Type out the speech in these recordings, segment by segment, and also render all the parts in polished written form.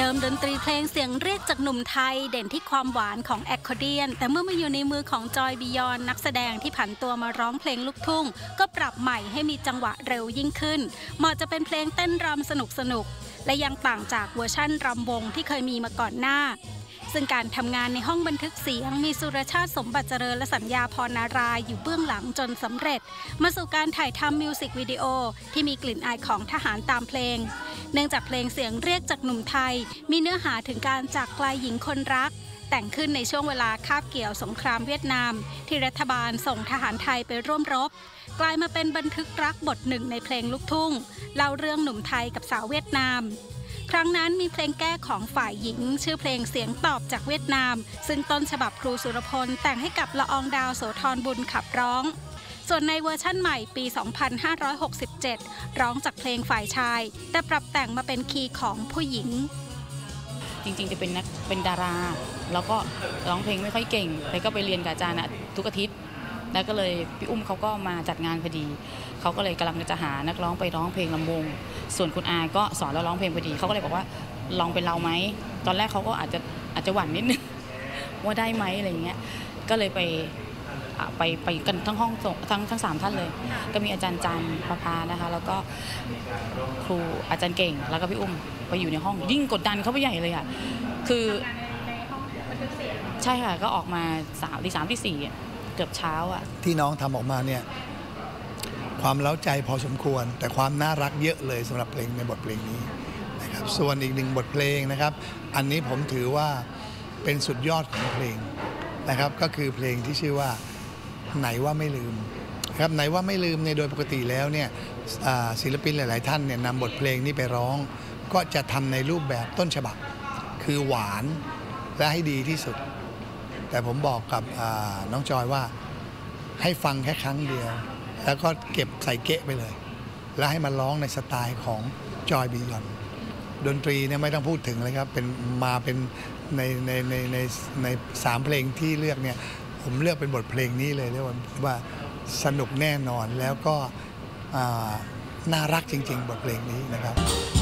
มดนตรีเพลงเสียงเรียกจากหนุ่มไทยเด่นที่ความหวานของแอคคอร์เดียนแต่เมื่อมาอยู่ในมือของจอยบียอนนักแสดงที่ผันตัวมาร้องเพลงลูกทุ่งก็ปรับใหม่ให้มีจังหวะเร็วยิ่งขึ้นเหมาะจะเป็นเพลงเต้นรำสนุกและยังต่างจากเวอร์ชั่นรำวงที่เคยมีมาก่อนหน้าซึ่งการทำงานในห้องบันทึกเสียงมีสุรชาติสมบัติเจริญและสัญญาพรนารายอยู่เบื้องหลังจนสำเร็จมาสู่การถ่ายทำมิวสิกวิดีโอที่มีกลิ่นอายของทหารตามเพลงเนื่องจากเพลงเสียงเรียกจากหนุ่มไทยมีเนื้อหาถึงการจากไกลหญิงคนรักแต่งขึ้นในช่วงเวลาคาบเกี่ยวสงครามเวียดนามที่รัฐบาลส่งทหารไทยไปร่วมรบกลายมาเป็นบันทึกรักบทหนึ่งในเพลงลูกทุ่งเล่าเรื่องหนุ่มไทยกับสาวเวียดนามครั้งนั้นมีเพลงแก้ของฝ่ายหญิงชื่อเพลงเสียงตอบจากเวียดนามซึ่งต้นฉบับครูสุรพลแต่งให้กับละอองดาวโสธรบุญขับร้องส่วนในเวอร์ชั่นใหม่ปี 2567 ร้องจากเพลงฝ่ายชายแต่ปรับแต่งมาเป็นคีย์ของผู้หญิงจริงๆจะเป็นดาราแล้วก็ร้องเพลงไม่ค่อยเก่งแต่ก็ไปเรียนกับอาจารย์ทุกอาทิตย์แล้วก็เลยพี่อุ้มเขาก็มาจัดงานพอดีเขาก็เลยกำลังจะหานักร้องไปร้องเพลงลำวงส่วนคุณอาก็สอนเราร้องเพลงพอดีเขาก็เลยบอกว่าลองเป็นเราไหมตอนแรกเขาก็อาจจะหวั่นนิดนึงว่าได้ไหมอะไรอย่างเงี้ยก็เลยไปกันทั้งห้องทั้ง3ท่านเลยก็มีอาจารย์จันประภานะคะแล้วก็ครูอาจารย์เก่งแล้วก็พี่อุ้มไปอยู่ในห้องยิ่งกดดันเขาไปใหญ่เลยอ่ะคือใช่ค่ะก็ออกมา3 ตี 4เกือบเช้าอ่ะที่น้องทำออกมาเนี่ยความเล้าใจพอสมควรแต่ความน่ารักเยอะเลยสำหรับเพลงในบทเพลงนี้นะครับส่วนอีกหนึ่งบทเพลงนะครับอันนี้ผมถือว่าเป็นสุดยอดของเพลงนะครับก็คือเพลงที่ชื่อว่าไหนว่าไม่ลืมครับไหนว่าไม่ลืมในโดยปกติแล้วเนี่ยศิลปินหลายๆท่านเนี่ยนำบทเพลงนี้ไปร้องก็จะทำในรูปแบบต้นฉบับคือหวานและให้ดีที่สุดแต่ผมบอกกับน้องจอยว่าให้ฟังแค่ครั้งเดียวแล้วก็เก็บใส่เก๊ะไปเลยแล้วให้มันร้องในสไตล์ของจอยบียอนดนตรีเนี่ยไม่ต้องพูดถึงเลยครับเป็นมาเป็นใน3 เพลงที่เลือกเนี่ยผมเลือกเป็นบทเพลงนี้เลยเรียกว่าสนุกแน่นอนแล้วก็น่ารักจริงๆบทเพลงนี้นะครับ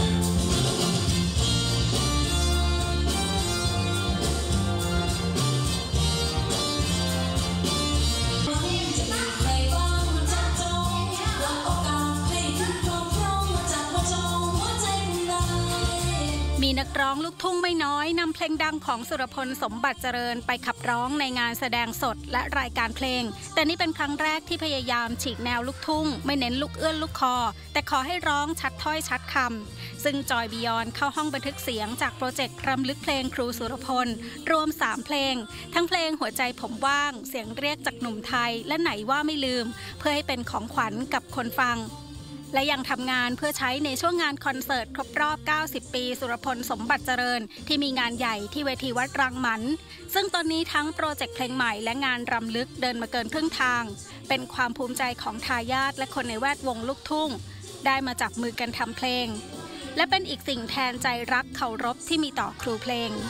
มีนักร้องลูกทุ่งไม่น้อยนำเพลงดังของสุรพลสมบัติเจริญไปขับร้องในงานแสดงสดและรายการเพลงแต่นี่เป็นครั้งแรกที่พยายามฉีกแนวลูกทุ่งไม่เน้นลูกเอื้อนลูกคอแต่ขอให้ร้องชัดถ้อยชัดคำซึ่งจอยบียอนเข้าห้องบันทึกเสียงจากโปรเจกต์รำลึกเพลงครูสุรพลรวม3 เพลงทั้งเพลงหัวใจผมว่างเสียงเรียกจากหนุ่มไทยและไหนว่าไม่ลืมเพื่อให้เป็นของขวัญกับคนฟังและยังทำงานเพื่อใช้ในช่วงงานคอนเสิร์ตครบรอบ 90 ปีสุรพลสมบัติเจริญที่มีงานใหญ่ที่เวทีวัดรังหมันซึ่งตอนนี้ทั้งโปรเจกต์เพลงใหม่และงานรำลึกเดินมาเกินครึ่งทางเป็นความภูมิใจของทายาทและคนในแวดวงลูกทุ่งได้มาจับมือกันทำเพลงและเป็นอีกสิ่งแทนใจรักเคารพที่มีต่อครูเพลง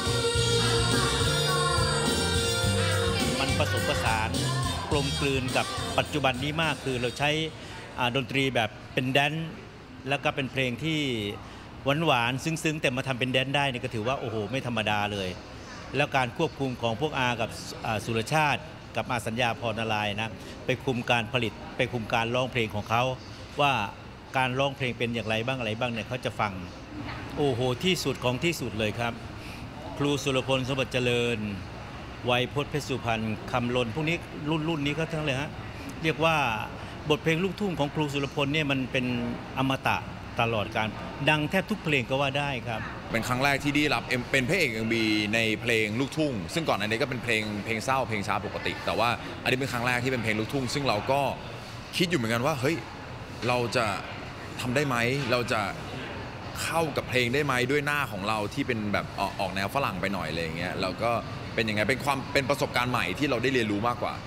มันผสมผสานกลมกลืนกับปัจจุบันนี้มากคือเราใช้ดนตรีแบบเป็นแดนซ์แล้วก็เป็นเพลงที่หวานๆซึ้งๆแต่มาทำเป็นแดนซ์ได้นี่ก็ถือว่าโอ้โหไม่ธรรมดาเลยแล้วการควบคุมของพวกอากับสุรชาติกับอาสัญญาพรนารายณ์นะไปคุมการผลิตไปคุมการร้องเพลงของเขาว่าการร้องเพลงเป็นอย่างไรบ้างอะไรบ้างเนี่ยเขาจะฟังโอ้โหที่สุดของที่สุดเลยครับครูสุรพลสมบัติเจริญไวยพจน์เพชรสุพรรณคำลนพวกนี้รุ่นนี้ก็ทั้งเลยฮะเรียกว่าบทเพลงลูกทุ่งของครูสุรพลเนี่ยมันเป็นอมตะตลอดการดังแทบทุกเพลงก็ว่าได้ครับเป็นครั้งแรกที่ได้รับเป็นพระเอก MV ในเพลงลูกทุ่งซึ่งก่อนอันนี้ก็เป็นเพลงเศร้าเพลงช้าปกติแต่ว่าอันนี้เป็นครั้งแรกที่เป็นเพลงลูกทุ่งซึ่งเราก็คิดอยู่เหมือนกันว่าเฮ้ยเราจะทำได้ไหมเราจะเข้ากับเพลงได้ไหมด้วยหน้าของเราที่เป็นแบบออกแนวฝรั่งไปหน่อยอะไรอย่างเงี้ยเราก็เป็นยังไงเป็นประสบการณ์ใหม่ที่เราได้เรียนรู้มากกว่า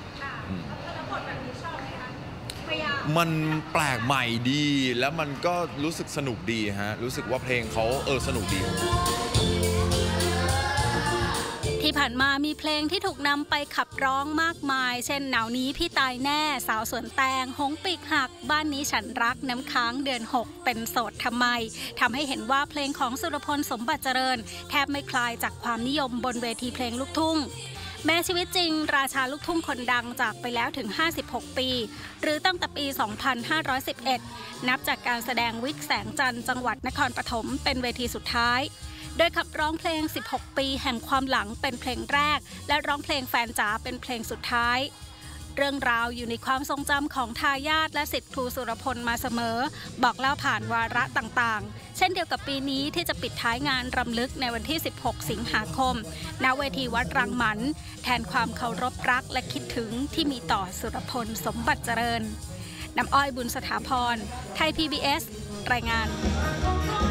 มันแปลกใหม่ดีแล้วมันก็รู้สึกสนุกดีฮะรู้สึกว่าเพลงเขาสนุกดีที่ผ่านมามีเพลงที่ถูกนำไปขับร้องมากมายเช่นหนาวนี้พี่ตายแน่สาวสวนแตงหงปีกหักบ้านนี้ฉันรักน้ำค้างเดือน6เป็นโสดทำไมทำให้เห็นว่าเพลงของสุรพลสมบัติเจริญแทบไม่คลายจากความนิยมบนเวทีเพลงลูกทุ่งแม้ชีวิตจริงราชาลูกทุ่งคนดังจากไปแล้วถึง56ปีหรือตั้งแต่ปี 2511 นับจากการแสดงวิกแสงจันทร์จังหวัดนครปฐมเป็นเวทีสุดท้ายโดยขับร้องเพลง16ปีแห่งความหลังเป็นเพลงแรกและร้องเพลงแฟนจ๋าเป็นเพลงสุดท้ายเรื่องราวอยู่ในความทรงจำของทายาทและศิษย์ครูสุรพลมาเสมอบอกเล่าผ่านวาระต่างๆเช่นเดียวกับปีนี้ที่จะปิดท้ายงานรำลึกในวันที่16สิงหาคมณเวทีวัดรังหมันแทนความเคารพรักและคิดถึงที่มีต่อสุรพลสมบัติเจริญน้ำอ้อยบุญสถาพรไทย PBS รายงาน